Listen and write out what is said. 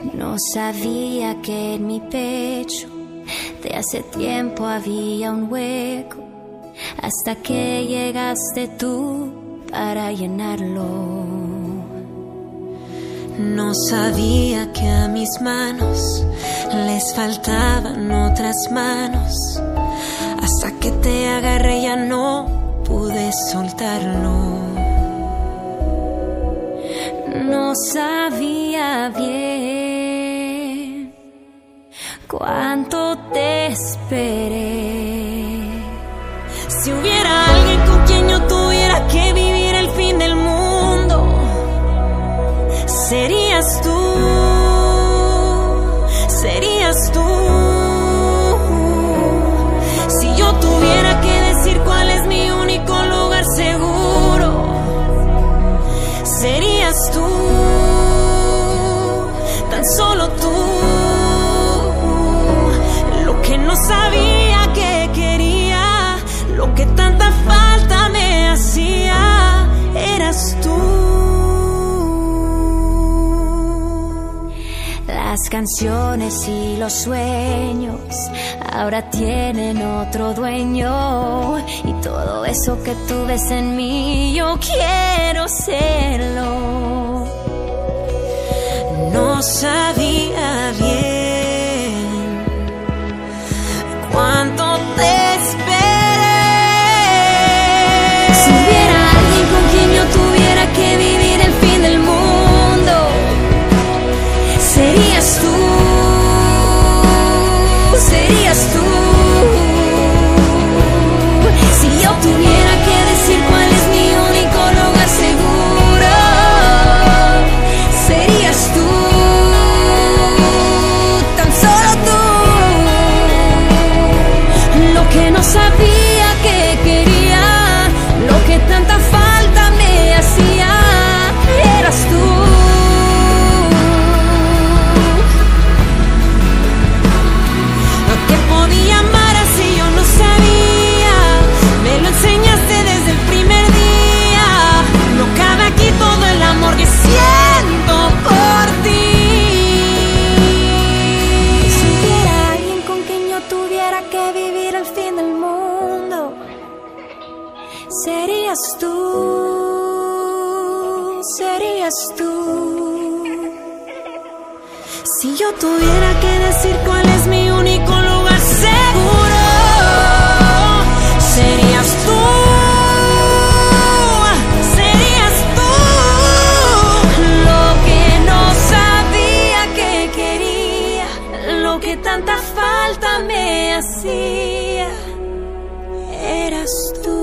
No sabía que en mi pecho de hace tiempo había un hueco, hasta que llegaste tú para llenarlo. No sabía que a mis manos les faltaban otras manos, hasta que te agarré ya no pude soltarlo. No sabía bien cuánto te esperé. Si hubiera alguien con quien yo tuviera que vivir el fin del mundo, serías tú, serías tú. Si yo tuviera que decir cuál es mi único lugar seguro, serías tú, tan solo tú. Lo que no sabía que quería, lo que tanta falta me hacía, eras tú. Las canciones y los sueños ahora tienen otro dueño, y todo eso que tú ves en mí yo quiero serlo. No sabía bien cuánto te esperé. Si hubiera alguien con quien yo tuviera que vivir el fin del mundo, serías tú, serías tú. Si yo tuviera que decir cuál es mi único lugar seguro, serías tú, tan solo tú. Lo que no sabía que quería, lo que tanta falta me hacía, eras tú. No te podía amar así, yo no sabía. Me lo enseñaste desde el primer día. No cabe aquí todo el amor que siento por ti. Si hubiera alguien con quien yo tuviera que vivir el fin del mundo, serías tú, serías tú. Si yo tuviera que decir cuál es mi único lugar seguro, serías tú, serías tú. Lo que no sabía que quería, lo que tanta falta me hacía, eras tú.